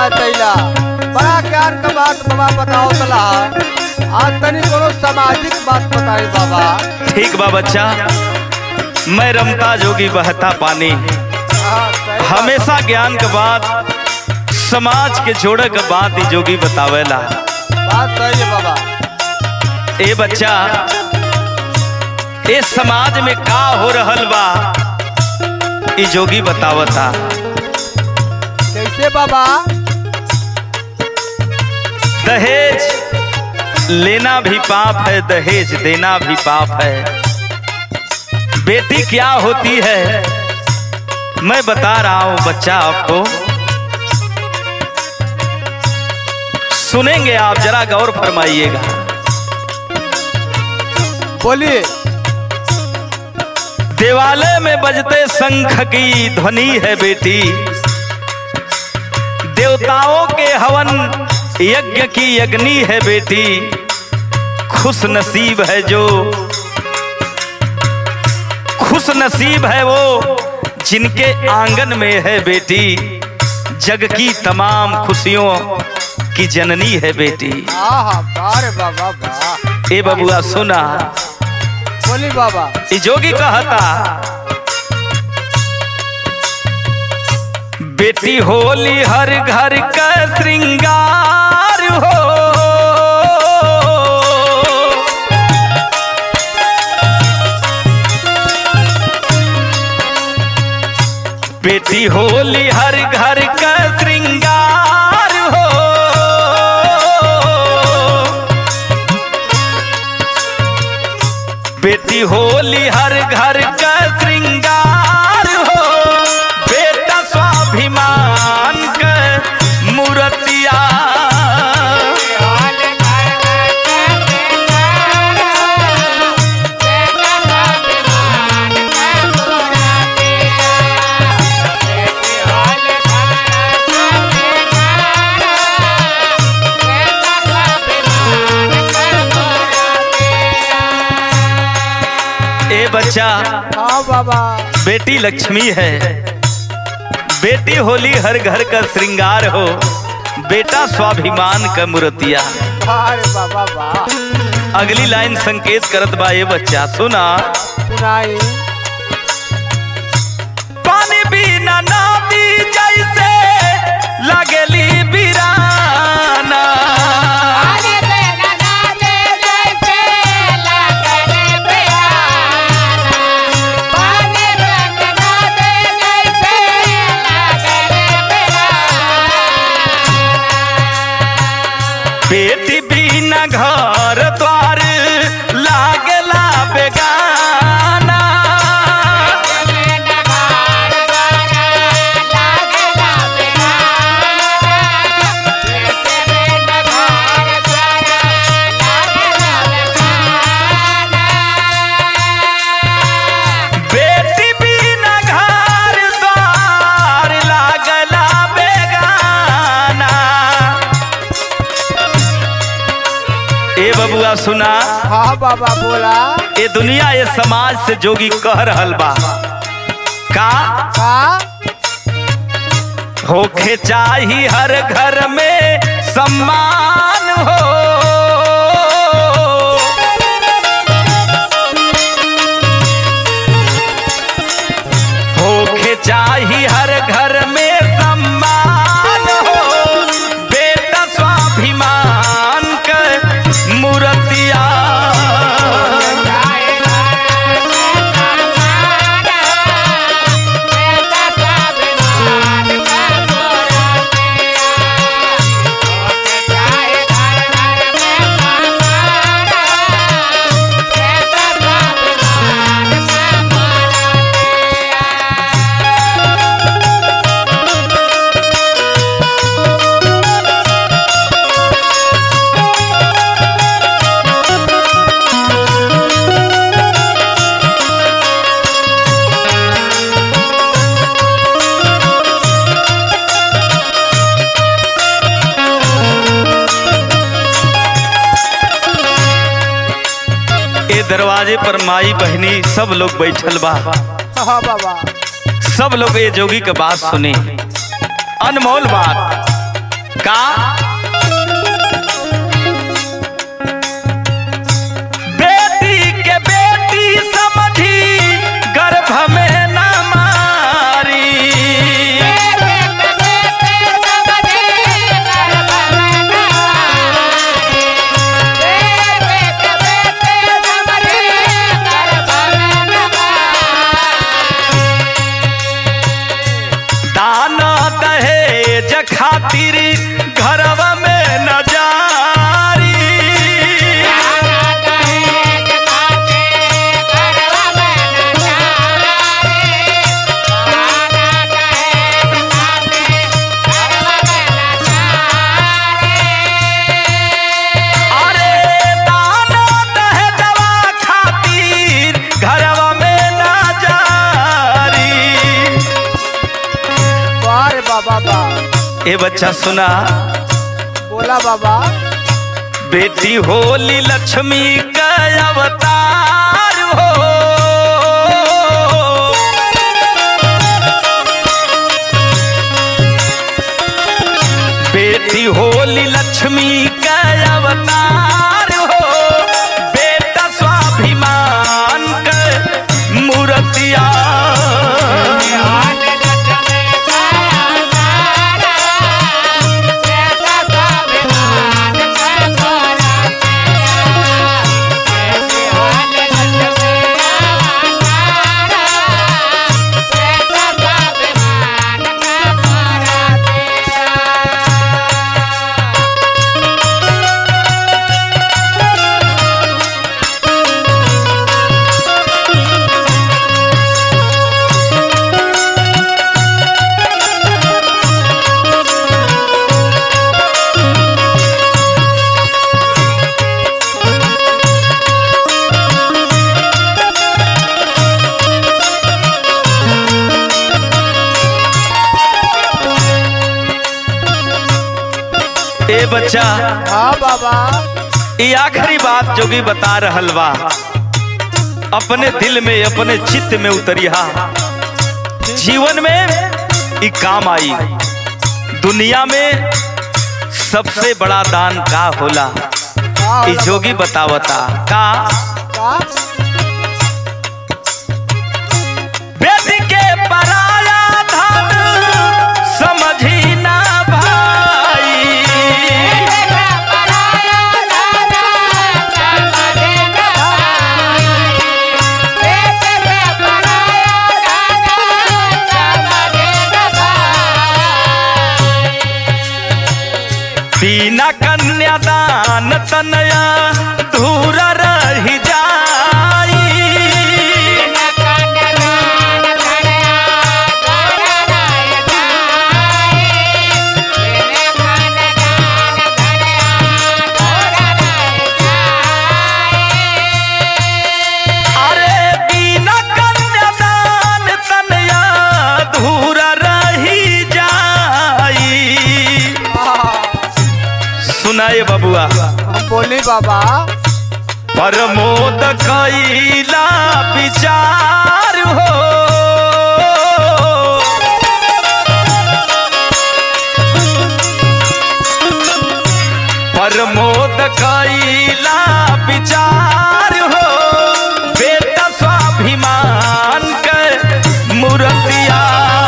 बात कैला, बड़ा ज्ञान का बात बाबा बताओ तला। आज तनी कोनो सामाजिक बात बताई बाबा। ठीक बा बच्चा, मैं रमता जोगी बहता पानी, हमेशा ज्ञान के बात समाज के जोड़े के बात ही जोगी बतावेला। बात सही है बाबा। ए बच्चा, ए समाज में का हो रहल बा ई जोगी बतावता। कैसे बाबा? दहेज लेना भी पाप है, दहेज देना भी पाप है। बेटी क्या होती है मैं बता रहा हूं बच्चा, आपको सुनेंगे आप, जरा गौर फरमाइएगा। बोलिए। देवालय में बजते शंख की ध्वनि है बेटी, देवताओं के हवन यज्ञ की यज्ञनी है बेटी। खुश नसीब है जो, खुश नसीब है वो जिनके आंगन में है बेटी। जग की तमाम खुशियों की जननी है बेटी। बारे बाबा वाह। ए बबुआ सुना, बोली बाबा। ई जोगी कहता, बेटी होली हर घर का श्रृंगार हो। बेटी होली हर घर का श्रृंगार हो। बेटी होली हर घर का श्रृंगार हो। बेटा स्वाभिमान का मूर्तिया। ए बच्चा, हाँ बाबा। बेटी लक्ष्मी है, बेटी होली हर घर का श्रृंगार हो। बेटा स्वाभिमान का मूर्तिया। अरे बाबा वाह। अगली लाइन संकेत करत बा, ये बच्चा सुना। सुनाई। पानी बिना नदी जैसे लगेली बिराना। बेटी बिना घर द्वार लागला बेगाना। बेटी बिना घर द्वार लागला बेगाना। ए बबुआ सुना। हाँ बाबा बोला। ये दुनिया ये समाज से जोगी कह रहल बा का होखे चाही हर घर में सम्मान हो। होखे चाही हर घर में सम्मान हो। बेटा स्वाभिमान का मूर्तिया। दरवाजे पर माई बहनी सब लोग बैठल बा। हाँ बाबा। सब लोग ये जोगी के बात सुनी, अनमोल बात। का बेटी के बेटी समझी गर्भ में न मारी। दान दहेज खातिर घरवा में न जारी। अरे दान दहेजवा खातिर घरवा में न जारी। वाह रे बाबा बा। ए बच्चा सुना, बोला बाबा। बेटी होली लक्ष्मी का अवतार हो। बेटी होली लक्ष्मी का अवतार हो। बेटा स्वाभिमान का मूर्तिया। ए बच्चा, हाँ बाबा। ये आखिरी बात जोगी बता रहल बा। अपने दिल में अपने चित्त में उतरिया। जीवन में ई काम आई। दुनिया में सबसे बड़ा दान का होला, ई जोगी बतावता का। बेटी के पराया धन समझी ना भाई। बिना कन्यादान तनया धूरा रही जाई। अरे बिना कन्यादान तनया धूरा रही जाई। सुनाए बबुआ। हम बोली बाबा। प्रमोद कैला विचार हो। प्रमोद कैला विचार हो। बेटा स्वाभिमान के मूर्तिया।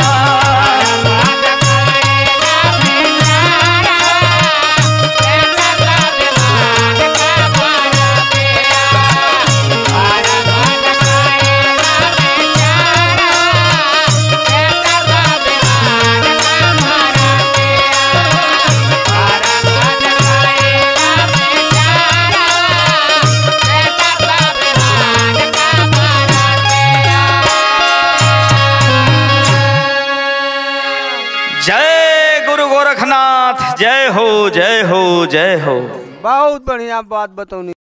जय गुरु गोरखनाथ। जय हो जय हो जय हो। बहुत बढ़िया बात बतौनी।